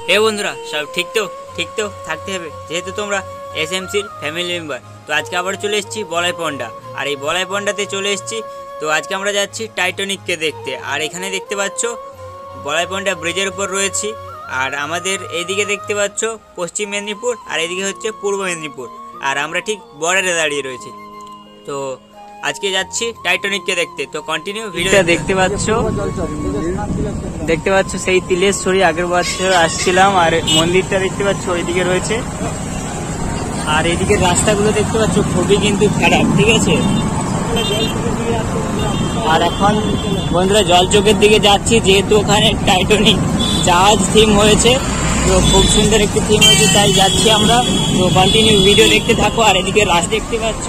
এ বন্ধুরা সব ঠিক তো থাকতে হবে, যেহেতু তোমরা এসএমসির ফ্যামিলি মেম্বার। তো আজকে আবার চলে এসেছি বলাই পন্ডা, আর এই বলাই পন্ডাতে চলে এসেছি। তো আজকে আমরা যাচ্ছি টাইটানিককে দেখতে। আর এখানে দেখতে পাচ্ছ বলাই পন্ডা ব্রিজের উপর রয়েছি, আর আমাদের এইদিকে দেখতে পাচ্ছ পশ্চিম মেদিনীপুর, আর এইদিকে হচ্ছে পূর্ব মেদিনীপুর, আর আমরা ঠিক বর্ডারে দাঁড়িয়ে রয়েছি। তো আজকে যাচ্ছি টাইটানিককে দেখতে। তো কন্টিনিউ ভিডিওটা দেখতে পাচ্ছ সেই তিলেশ্বরী আগের বছর আসছিলাম, আর মন্দিরটা দেখতে পাচ্ছ ওইদিকে রয়েছে। আর এদিকে রাস্তাগুলো দেখতে পাচ্ছ খুবই কিন্তু খারাপ, ঠিক আছে। আর এখন বন্ধুরা জলচোখের দিকে যাচ্ছি, যেহেতু ওখানে টাইটানিক জাহাজ থিম হয়েছে, তো খুব সুন্দর একটি থিম হয়েছে, তাই যাচ্ছি আমরা। তো কন্টিনিউ ভিডিও দেখতে থাকো। আর এদিকে রাস্তা দেখতে পাচ্ছ।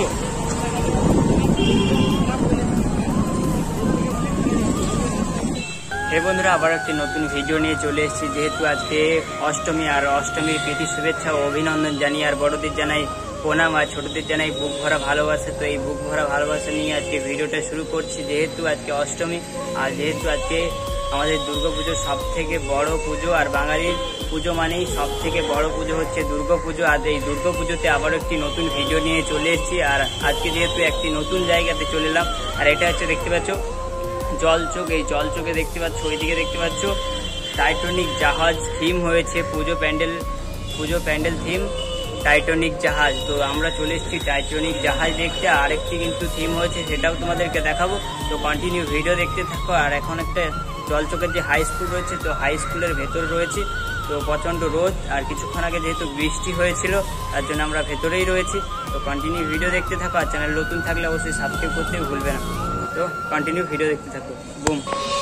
এই বন্ধুরা আবার একটি নতুন ভিডিও নিয়ে চলে এসেছি, যেহেতু আজকে অষ্টমী, আর অষ্টমীর প্রীতি শুভেচ্ছা ও অভিনন্দন জানিয়ে, আর বড়দের জানাই প্রণাম, আর ছোটদের জানাই বুক ভরা ভালোবাসা। তো এই বুক ভরা ভালোবাসা নিয়ে আজকে ভিডিওটা শুরু করছি, যেহেতু আজকে অষ্টমী, আর যেহেতু আজকে আমাদের দুর্গাপুজোর সব থেকে বড় পুজো, আর বাঙালির পুজো মানেই সব থেকে বড় পুজো হচ্ছে দুর্গাপুজো। আর এই দুর্গাপুজোতে আবার একটি নতুন ভিডিও নিয়ে চলে এসেছি। আর আজকে যেহেতু একটি নতুন জায়গাতে চলে এলাম, আর এটা হচ্ছে দেখতে পাচ্ছ জলচোখ। এই জলচোখে দেখতে পাচ্ছ, ওইদিকে দেখতে পাচ্ছ টাইটানিক জাহাজ থিম হয়েছে, পুজো প্যান্ডেল থিম টাইটানিক জাহাজ। তো আমরা চলে এসেছি টাইটানিক জাহাজ দেখতে। আরেকটি কিন্তু থিম হয়েছে, সেটাও তোমাদেরকে দেখাবো। তো কন্টিনিউ ভিডিও দেখতে থাকো। আর এখন একটা জলচোখের যে হাই স্কুল রয়েছে, তো হাই স্কুলের ভেতর রয়েছে। তো প্রচণ্ড রোদ, আর কিছুক্ষণ আগে যেহেতু বৃষ্টি হয়েছিল, তার জন্য আমরা ভেতরেই রয়েছি। তো কন্টিনিউ ভিডিও দেখতে থাকো। আর চ্যানেল নতুন থাকলে অবশ্যই সাবস্ক্রাইব করতে ভুলবে না। তো কন্টিনিউ ভিডিও দেখতে থাকো। বুম।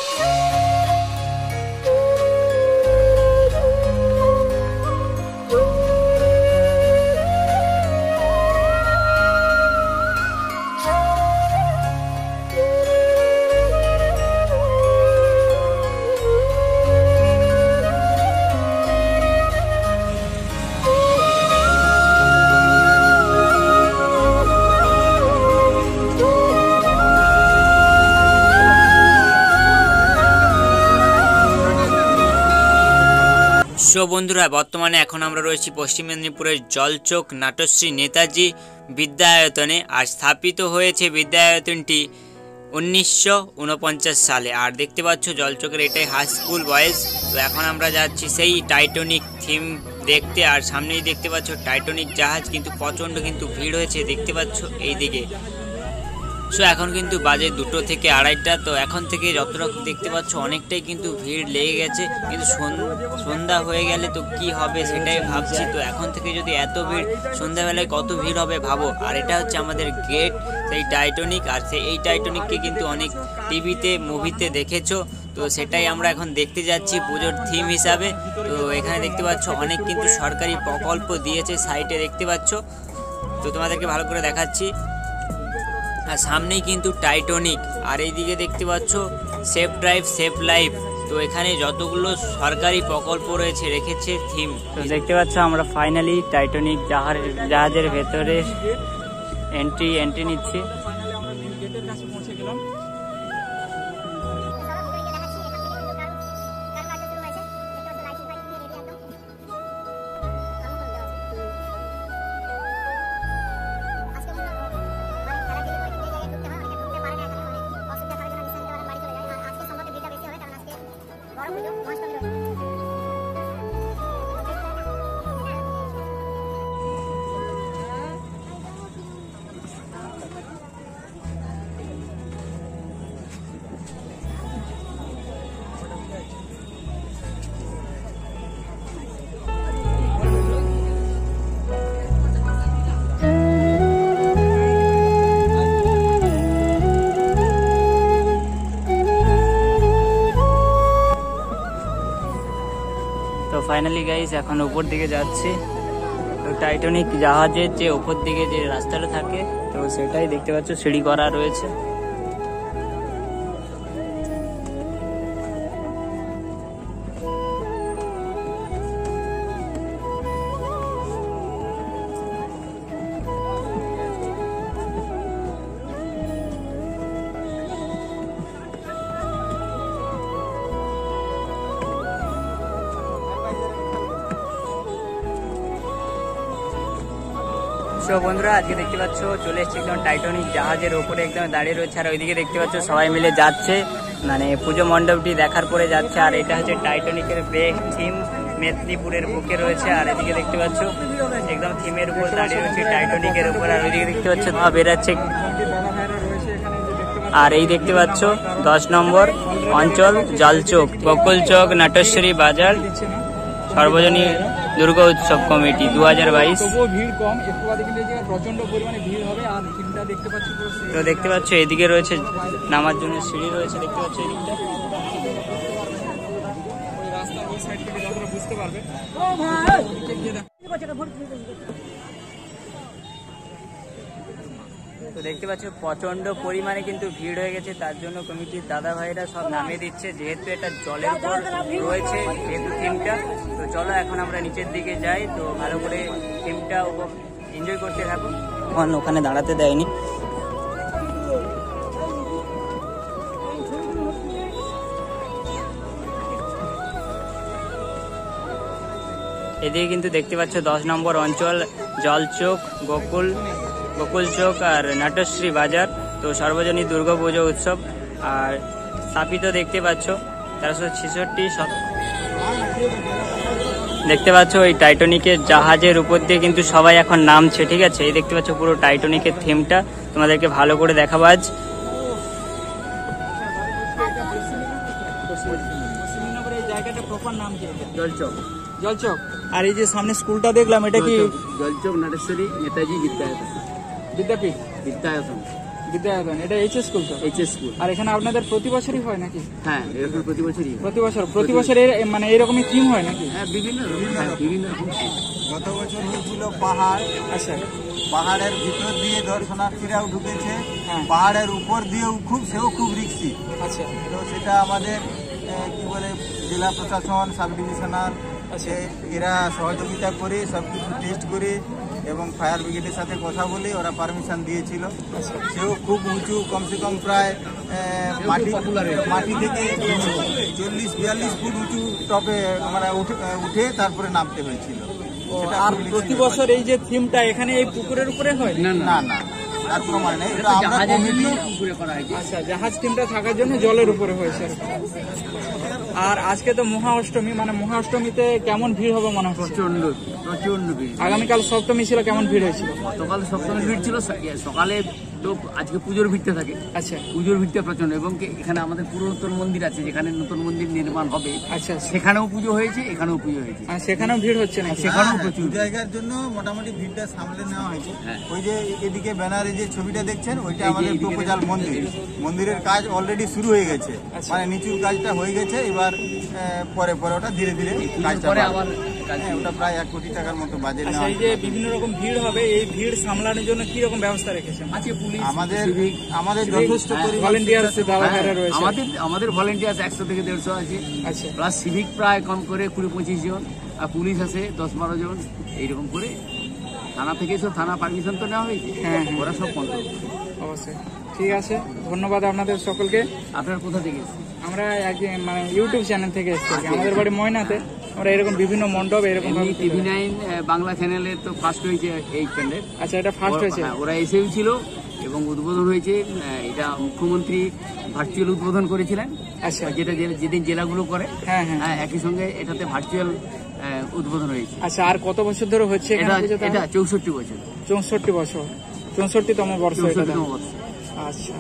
সো বন্ধুরা, বর্তমানে এখন আমরা রয়েছি পশ্চিম মেদিনীপুরের জলচোখ নাটশ্রী নেতাজি বিদ্যায়তনে। আর স্থাপিত হয়েছে বিদ্যায়তনটি 1949 সালে। আর দেখতে পাচ্ছ জলচোখের এটাই হাই স্কুল বয়েজ। তো এখন আমরা যাচ্ছি সেই টাইটানিক থিম দেখতে। আর সামনেই দেখতে পাচ্ছ টাইটানিক জাহাজ, কিন্তু প্রচণ্ড কিন্তু ভিড় হয়েছে, দেখতে পাচ্ছ এই দিকে। সো এখন কিন্তু বাজে 2টো থেকে 2:30টা। তো এখন থেকে যতটা দেখতে পাচ্ছ অনেকটাই কিন্তু ভিড় লেগে গেছে, কিন্তু সন্ধ্যা হয়ে গেলে তো কি হবে সেটাই ভাবছি। তো এখন থেকে যদি এত ভিড়, সন্ধ্যাবেলায় কত ভিড় হবে ভাবো। আর এটা হচ্ছে আমাদের গেট, সেই টাইটানিক। আর এই টাইটানিককে কিন্তু অনেক টিভিতে মুভিতে দেখেছো, তো সেটাই আমরা এখন দেখতে যাচ্ছি পুজোর থিম হিসাবে। তো এখানে দেখতে পাচ্ছ অনেক কিন্তু সরকারি প্রকল্প দিয়েছে, সাইটে দেখতে পাচ্ছ। তো তোমাদেরকে ভালো করে দেখাচ্ছি। আর সামনেই কিন্তু টাইটানিক, আর এইদিকে দেখতে পাচ্ছ সেফ ড্রাইভ সেফ লাইফ। তো এখানে যতগুলো সরকারি প্রকল্প রয়েছে রেখেছে থিম। তো দেখতে পাচ্ছ আমরা ফাইনালি টাইটানিক জাহাজের ভেতরে এন্ট্রি নিচ্ছি। ফাইনালি গাইস এখন উপর দিকে যাচ্ছি। তো টাইটানিক জাহাজের যে উপর দিকে যে রাস্তাটা থাকে, তো সেটাই দেখতে পাচ্ছ, সিঁড়ি করা রয়েছে। সো বন্ধুরা আজকে দেখতে পাচ্ছ চলে এসেছি একদম টাইটানিক জাহাজের ওপরে একদম দাঁড়িয়ে রয়েছে, আর ওইদিকে দেখতে পাচ্ছ সবাই মিলে যাচ্ছে, মানে পুজো মণ্ডপটি দেখার পরে যাচ্ছে। আর এটা হচ্ছে টাইটানিকের ব্রেক থিম, মেদিনীপুরের বুকে রয়েছে। আর এদিকে দেখতে পাচ্ছ একদম থিমের উপর দাঁড়িয়ে রয়েছে টাইটানিকের উপর। আর ওইদিকে দেখতে পাচ্ছ ধোঁয়া বেরাচ্ছে। আর এই দেখতে পাচ্ছ 10 নম্বর অঞ্চল জলচোক, বকুলচক, নাটেশ্বরী বাজার সর্বজনীন দুর্গা উৎসব কমিটি 2022। ভিড় কম, একটু বাদে কিন্তু প্রচন্ড পরিমাণে ভিড় হবে। আর থিমটা দেখতে পাচ্ছি তো দেখতে পাচ্ছ এদিকে রয়েছে নামার জন্য সিঁড়ি রয়েছে, দেখতে পাচ্ছ এদিকটা। ওই রাস্তার ওই সাইড থেকে যতটা বুঝতে পারবে। তো দেখতে পাচ্ছ প্রচন্ড পরিমাণে কিন্তু ভিড় হয়ে গেছে, তার জন্য কমিটির দাদা ভাইরা সব নামিয়ে দিচ্ছে, যেহেতু এটা জলের উপর রয়েছে যেহেতু থিমটা। তো চলো এখন আমরা নিচের দিকে যাই, তো ভালো করে থিমটা এনজয় করতে থাকো। ওখানে দাঁড়াতে দেয়নি। এদিকে কিন্তু দেখতে পাচ্ছ 10 নম্বর অঞ্চল জলচোক, বকুলচক আর নাটশ্রী বাজার, তো সর্বজনীন দুর্গা পুজো উৎসব। আর স্থাপিত দেখতে পাচ্ছ 1366। দেখতে পাচ্ছ ওই টাইটানিকের জাহাজের উপর দিয়ে কিন্তু সবাই এখন নামছে, ঠিক আছে। এই দেখতে পাচ্ছ পুরো টাইটানিকের থিমটা তোমাদেরকে ভালো করে দেখাবো আজ। এই জায়গাটা প্রপার নাম কি? জলচক। জলচক। আর এই যে সামনে স্কুলটা দেখলাম, এটা কি? জলচক নাটেশ্বরী নেতাজি বিদ্যাপীঠ বিদ্যায়তন। এটা এইচএস স্কুল তো? HS school. আর এখানে আপনাদের প্রতি বছরই হয় নাকি? হ্যাঁ, এরকম প্রতি বছর মানে এইরকমই থিম হয় নাকি? হ্যাঁ, বিভিন্ন রকম। গত বছর হয়েছিল পাহাড়। আচ্ছা, পাহাড়ের ভিতর দিয়ে দর্শনার্থীরাও ঢুকেছে, হ্যাঁ। পাহাড়ের উপর দিয়েও খুব রিক্সি। আচ্ছা, তো সেটা আমাদের কি বলে জেলা প্রশাসন, সাব ডিভিশনাল এরা সহযোগিতা করে সবকিছু টেস্ট করে এবং ফায়ার ব্রিগেডের সাথে কথা বলে ওরা পারমিশন দিয়েছিল। সেও খুব উঁচু, কমসে কম প্রায় মাটি থেকে 40-42 ফুট উঁচু টপে মানে উঠে তারপরে নামতে হয়েছিল। আর প্রতি বছর এই যে থিমটা এখানে এই পুকুরের উপরে হয়? না, তার কোনো মানে নেই। এটা আমরা পুকুরে করা হয়েছে। আচ্ছা, জাহাজ থিমটা থাকার জন্য জলের উপরে হয়েছে। আর আজকে তো মহা অষ্টমী, মানে মহা অষ্টমীতে কেমন ভিড় হবে মনে হচ্ছে? প্রচন্ড ভিড়। আগামীকাল সপ্তমী ছিল, কেমন ভিড় হয়েছিল? গতকাল সপ্তমী ভিড় ছিল, সকালে তো আজকে পুজোর ভিড়টা থাকে। আচ্ছা, পুজোর ভিড়টা প্রচন্ড। এবং এখানে আমাদের পুরাতন মন্দির আছে, যেখানে নতুন মন্দির নির্মাণ হবে। আচ্ছা, সেখানেও পুজো হয়েছে, এখানেও পুজো হয়েছে। আর সেখানেও ভিড় হচ্ছে না? সেখানেও প্রচুর জায়গার জন্য মোটামুটি ভিড়টা সামলে নেওয়া হয়েছে। ওই যে এদিকে ব্যানারে যে ছবিটা দেখছেন, ওইটা আমাদের প্রপোজাল মন্দিরের কাজ অলরেডি শুরু হয়ে গেছে। মানে নিচুর কাজটা হয়ে গেছে, এবার পরে ওটা ধীরে ধীরে কাজটা ওটা প্রায় 1 কোটি টাকার মতো বাজেট নেওয়া। এই যে বিভিন্ন রকম ভিড় হবে, এই ভিড় সামলানোর জন্য কি রকম ব্যবস্থা রেখেছেন? আছে পুলিশ, আমাদের যথেষ্ট ভলান্টিয়ার আছে, দাদা ভাইরা রয়েছে। আমাদের ভলান্টিয়ার 100 থেকে 150 আছে। আচ্ছা, প্লাস সিভিক প্রায় কম করে 20-25 জন, আর পুলিশ আছে 10-12 জন। এইরকম করে থানা থেকে থানা পারমিশন তো নেওয়া হয়েছে। হ্যাঁ, ওরা সব কন্ট্রোল। অবশ্যই। ঠিক আছে, ধন্যবাদ আপনাদের সকলকে। আপনারা কোথা থেকে? আমরা মানে ইউটিউব চ্যানেল থেকে এসেছি। আমাদের বাড়ি ময়নাতে। আমরা এরকম বিভিন্ন মণ্ডপ এরকম TV9 বাংলা চ্যানেলের তো ফার্স্ট হয়েছে এই চ্যানেল। আচ্ছা, এটা ফার্স্ট হয়েছে। ওরা এসেও ছিল এবং উদ্বোধন হয়েছে। এটা মুখ্যমন্ত্রী ভার্চুয়াল উদ্বোধন করেছিলেন। আচ্ছা, যেটা যেদিন জেলাগুলো করে, হ্যাঁ, একই সঙ্গে এটাতে ভার্চুয়াল উদ্বোধন হয়েছে। আচ্ছা, আর কত বছর ধরে হচ্ছে এটা? 64 বছর। 64 বছর, 64তম বর্ষ। আচ্ছা,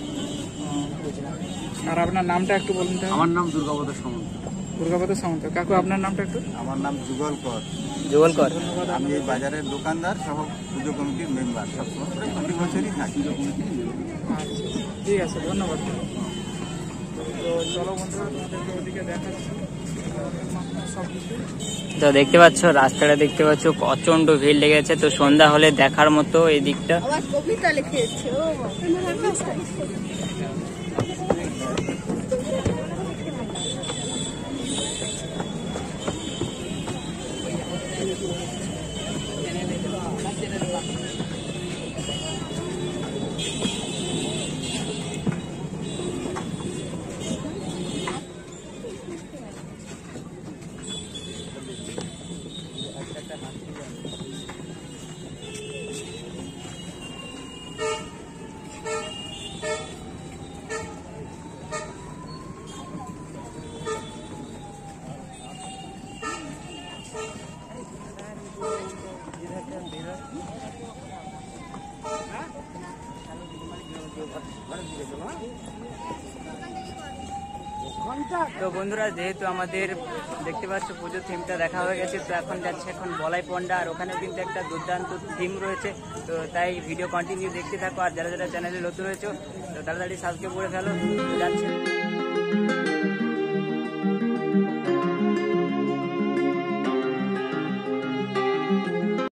আর আপনার নামটা একটু বলুন তো? আমার নাম দুর্গাপদ সামন্ত। কাকু, আপনার নামটা একটু? আমার নাম যুগল কর। ধন্যবাদ। আমি এই বাজারের দোকানদার সহ পুজো কমিটির মেম্বার, সবসময় প্রতি বছরই থাকি। আচ্ছা, ঠিক আছে, ধন্যবাদ। তো চলো বন্ধুরা, তোমাদেরকে ওদিকে দেখাচ্ছি সবকিছু। তো দেখতে পাচ্ছ রাস্তাটা, দেখতে পাচ্ছ প্রচন্ড ভিড় লেগেছে। তো সন্ধ্যা হলে দেখার মতো এই দিকটা। কবিতা লিখেছে। তো বন্ধুরা, যেহেতু আমাদের দেখতে পাচ্ছ পুজোর থিমটা দেখা হয়ে গেছে, তো এখন যাচ্ছে এখন বলাই পন্ডা, আর ওখানে কিন্তু একটা দুর্দান্ত থিম রয়েছে। তো তাই ভিডিও কন্টিনিউ দেখতে থাকো, আর যারা যারা চ্যানেলে নতুন হয়েছে তো তাড়াতাড়ি সাবস্ক্রাইব করে ফেলো। যাচ্ছে